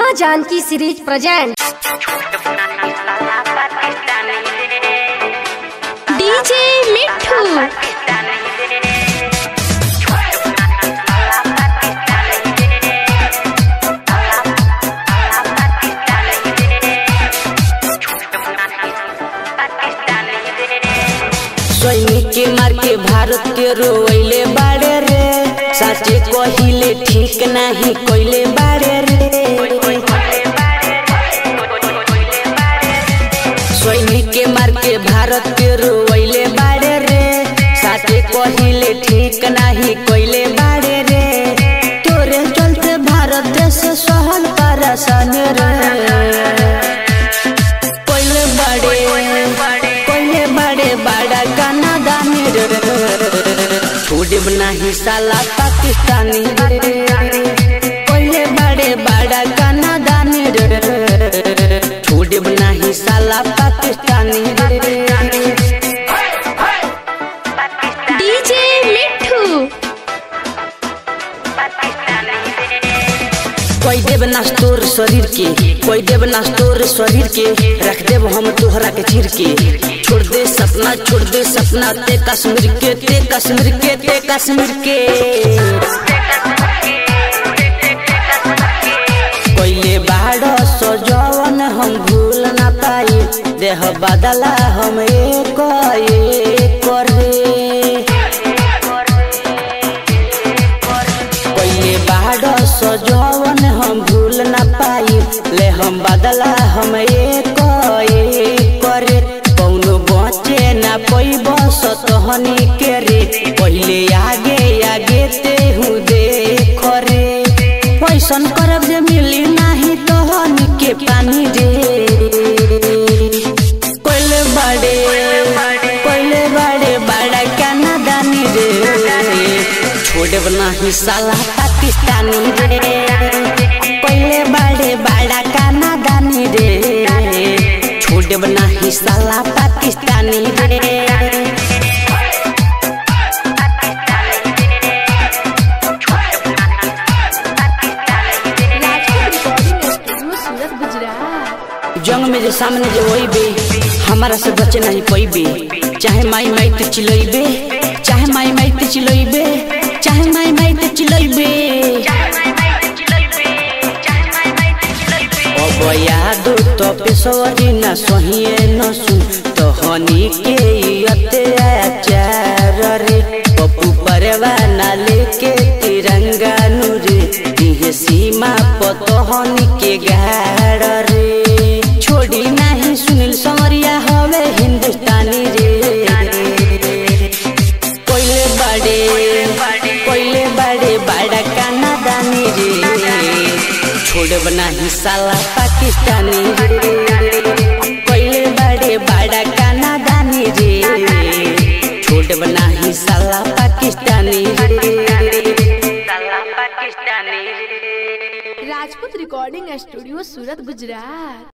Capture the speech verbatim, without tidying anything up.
माँ Janaki series present DJ मिट्ठू। सैनिक के मार के भारत के रोइले बाड़े रे, साचे कहिले ठीक नहीं कोइले बाड़े रे। सैनिक के मार के भारत के रोइले बाड़े रे, साचे कहिले ठीक नहीं कोइले बाड़े रे। तोरे चलते भारत देश सहल परेशान रे, कोइले बाड़े कोइले बाड़े बाड़ा गाना दानी रे। छोड़ब नहीं साला पाकिस्तानी रे, कोइले बाड़े बाड़ा गाना दानी रे। छोड़ब नहीं साला पाकिस्तानी रे। डीजे मिट्ठू। कोई देव नाश तोर शरीर के, कोई देव नाश तोर शरीर के, रख देव हम तोहरा के चीर के। छोड़ दे सपना छोड़ दे सपना, ते कश्मीर के ते कश्मीर के ते कश्मीर के। कोइले बाड़ा सजवन हम भूल ना पाई, देह बदला हम एक एक करे। कोइले बाड़ा सजवन हम भूल ना पाई, ले हम बदला हम एक एक करे। कौनो बचे ना पैब सतहनी के रे, पहले आगे आगे ते हूँ देख रे। पैसन करब जे मिली नहीं तहनी के पानी रे। कोइले बाड़े कोइले बाड़े बाड़ा काना दानी रे। छोड़ब नहीं साला पाकिस्तानी रे, कोइले बाड़े बाड़ा काना दानी रे। छोड़ब नहीं साला पाकिस्तानी रे। जंग में जो सामने जो होइबे, हमारा से बचे नहीं पैबे। चाहे माई माई ते चिलइबे, चाहे माई माई ते चिलइबे, चाहे माई माई ते चिलइबे। अब याद तो पेशवरी ना सहिए न सुन, तो हनी के अत्याचार रे। पप्पू परवाना लेके तिरंगा नूरे, दिहे सीमा पतहनी के गाड़ रे। छोड़ी नहीं सुनील समरिया हवे हिंदुस्तानी रे। कोइले बाड़े कोइले बाड़े बाड़ा काना दानी रे। छोड़ब नहीं साला पाकिस्तानी रे, कोइले बाड़े बाड़ा काना दानी रे। छोड़ब नहीं साला पाकिस्तानी रे, साला पाकिस्तानी रे। Rajput recording studio Surat Gujarat.